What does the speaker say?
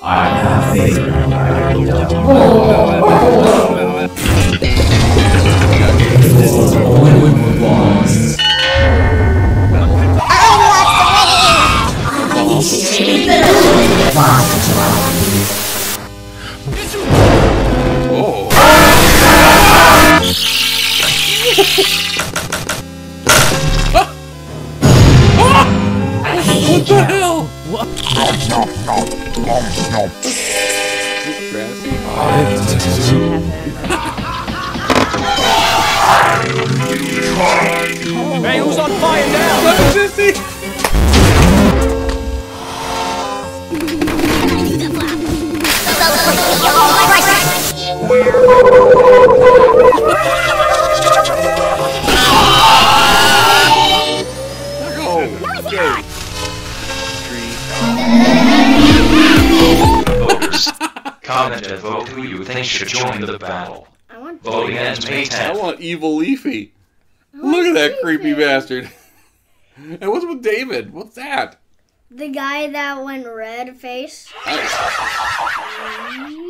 I have faith in this is only with lost. Oh. What the hell? What? Hey, who's on fire now? Voters, comment and vote who you think should join the battle. Voting ends May 10th. I want Evil Leafy. Look at that creepy bastard. And what's with David? What's that? The guy that went red face.